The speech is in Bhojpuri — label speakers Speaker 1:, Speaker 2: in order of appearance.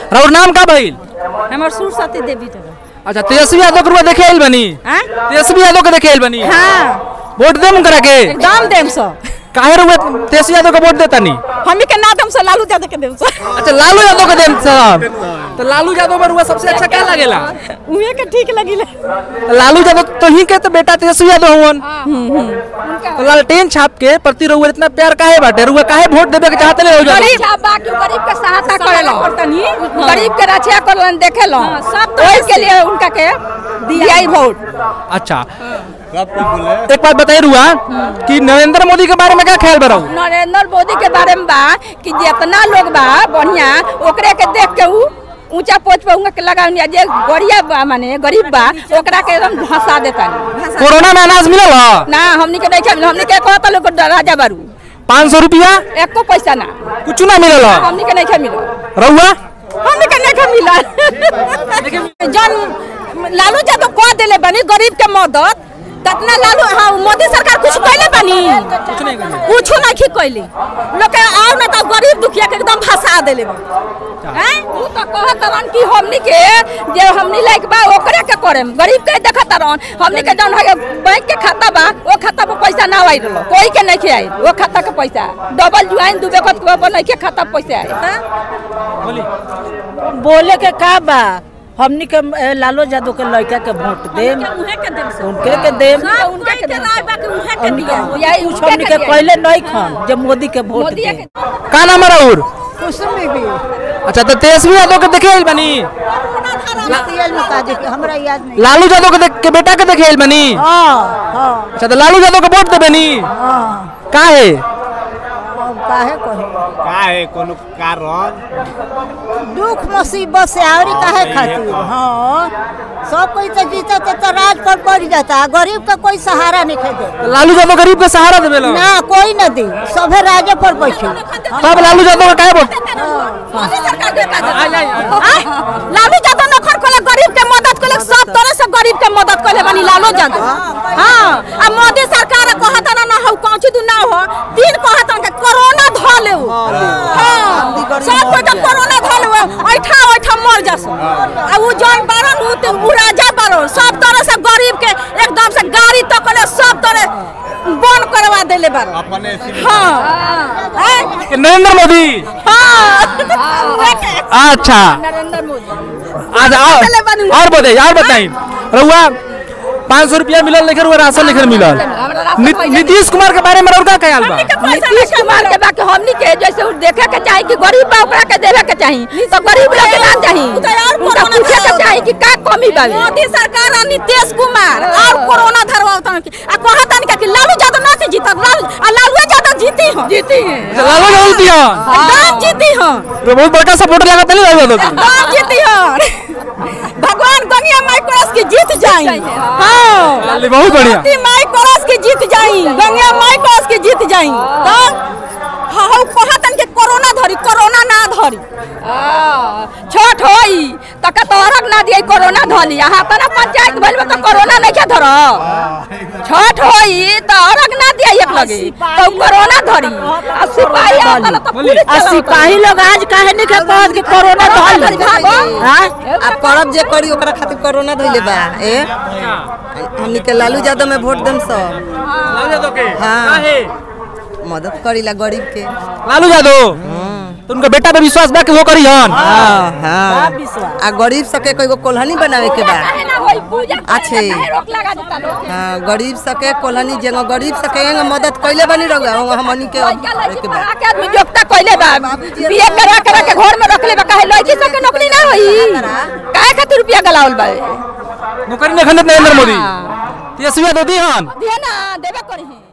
Speaker 1: और नाम का भइल?
Speaker 2: हमर सुरसती देवी।
Speaker 1: अच्छा तेजस्वी यादव के देखे आइल बनी? तेजस्वी यादव के देखे आइल बनी?
Speaker 2: हाँ
Speaker 1: वोट देम करा के?
Speaker 2: एकदम देम सो।
Speaker 1: काहे रुआ तेजस्वी यादव को वोट देता नहीं?
Speaker 2: हमी के ना देम सो, लालू यादव के देम सो।
Speaker 1: अच्छा लालू यादव के देम साहब। तो लालू यादव में रुआ सबसे अच्छा क्या लगेला?
Speaker 2: उहे के ठीक लगिले।
Speaker 1: लालू यादव तो ही के तो बेटा तेजस्वी यादव हुवन। तो लालटेन छाप के प्रति रुआ इतना प्यार काहे बाटे? रुआ काहे वोट देबे के चाहते ले?
Speaker 2: गरीब बाकी गरीब के सहायता करेला, गरीब के रक्षा करलन देखेला, सब ओइ के लिए उनका के दियाई वोट।
Speaker 1: अच्छा एक बात बताइए रुआ कि नरेंद्र मोदी के बारे में क्या ख्याल बराऊ?
Speaker 2: नरेंद्र मोदी के बारे में बा कि जितना लोग बा बढ़िया ओकरे के देख के ऊंचा पोस्ट पे उनका लगावनी, जे गरीब बा माने गरीब बा ओकरा के एकदम धसा देता।
Speaker 1: कोरोना में अनाज मिलल ह?
Speaker 2: ना हमनी के नहीं खाइल, हमनी के कहत लोग राजा बारू
Speaker 1: 500 रुपया
Speaker 2: एको पैसा ना
Speaker 1: कुछ ना मिलल ह?
Speaker 2: हमनी के नहीं खा मिलल।
Speaker 1: रउआ
Speaker 2: हमनी के नहीं खा मिलल। जन लालू यादव कह देले बनी गरीब के मदद कितना लालू। हाँ मोदी सरकार कुछ कहले बनी? कुछ नहीं कहली। लोग के आओ ना तो गरीब दुखिया के एकदम फंसा देले बा। हैं उ तो कहत रहन कि हमनी के जे हमनी लायक बा ओकरे के करम, गरीब के देखत रहन। हमनी के जौन है बैंक के खाता बा ओ खाता पे पैसा ना आई रहलो, कोई के नहीं के आई वो खाता के पैसा डबल जुआइन दुबे कत के नहीं के खाता पैसा आई।
Speaker 3: बोले के का बा? हमनी के लालू यादव के लड़का के वोट देम, उनके के देम। हमनी के पहले नहीं खान जब मोदी के वोट दे।
Speaker 1: का नाम है और? अच्छा तो तेजस्वी यादव के देखे आइल बनी?
Speaker 3: हमरा याद नहीं।
Speaker 1: लालू यादव के बेटा के देखे आइल बनी?
Speaker 3: हां।
Speaker 1: अच्छा तो लालू यादव के वोट देबे नी?
Speaker 3: हां।
Speaker 1: काहे?
Speaker 3: काहे
Speaker 4: कोनो कारण
Speaker 3: दुख मुसीबत से आवरी काहे खातिर? हाँ सब कोई तो जीता तो राज पर पड़ जाता, गरीब का कोई सहारा नहीं दे।
Speaker 1: लालू यादव गरीब के सहारा देबे
Speaker 3: ना कोई न दे, सभे राजे पर बैठे।
Speaker 1: तब लालू यादव का काहे वोट?
Speaker 2: लालू यादव नखर कोले गरीब के मदद कोले, सब तरह से गरीब के मदद कोले बनी लालू यादव। हां अब मोदी सरकार कहत ना हो कौन चीज ना हो, दिन कहत के कोरोना धले हो। हां सब कोई के कोरोना धले हो, ऐठा मर जास। अब उ जौन बारन उ तो राजा बारो सब तरह से गरीब के एकदम से गाड़ी तक कोले सब तरह बंद करवा देले बारो अपने। हां
Speaker 1: नरेंद्र मोदी। अच्छा
Speaker 2: नरेंद्र मोदी
Speaker 1: आज और बताइए रउआ 500 रुपया मिलल लेकर वो राशन लेकर मिलल। नीतीश कुमार के बारे में और का ख्याल बा?
Speaker 2: नीतीश कुमार के बाकी हमनी के जैसे देखे के चाहिए कि गरीब बा ओकरा के देवे के चाहिए, तो गरीब लोग के ना चाहिए, उनका पूछे के चाहिए कि का कमी बा। मोदी सरकार और नीतीश कुमार और कोरोना धरवावतन के आ कहतन कि लालू यादव ना जीतत, लालू यादव जीती हैं।
Speaker 1: लालू यादव जीती हैं,
Speaker 2: एकदम जीती हैं।
Speaker 1: बहुत बड़का सपोर्टर लगाते नहीं लालू यादव
Speaker 2: एकदम जीती हैं। भगवान गंगा माई कोरस की जीत जाई। हां
Speaker 1: बहुत बढ़िया।
Speaker 2: माई कोरस की जीत जाई, गंगा माई कोरस की जीत जाई। तो हाउ कहतन के कोरोना धरी, कोरोना ना धरी। छोट होई त का तोरक ना दिए कोरोना धली। यहां पर पंचायत भइल त कोरोना नहीं के धर। छोट होई त औरक ना दिए एक लगे तो कोरोना धरी। आ सिपाही आता त पुलिस
Speaker 3: आ सिपाही लोग आज काहे नहीं के कहत कि कोरोना धल। हां
Speaker 5: अब करब जे करी ओकरा खातिर कोरोना धइले बा। हमनी के लालू यादव में वोट देम सब।
Speaker 1: लालू यादव के काहे
Speaker 5: मदद करीला गरीब के?
Speaker 1: लालू यादव तो उनका बेटा पे विश्वास बा कि वो करी हन।
Speaker 5: हां आ गरीब सके कोई कोल्हनी बनावे के बा। अच्छे हां गरीब सके कोल्हनी जेंगा गरीब सके मदद कइले बनी रहुआ हमनी के
Speaker 2: आदमी जोगता कइले बा। बिए करा के घर में रखले बा, काहे लड़की सके नौकरी ना होई, काहे खातिर रुपया गलावल बा?
Speaker 1: नौकरी नहीं खंडत नरेंद्र मोदी तेजस्वी यादव दी हन
Speaker 2: दिए ना देबे करी।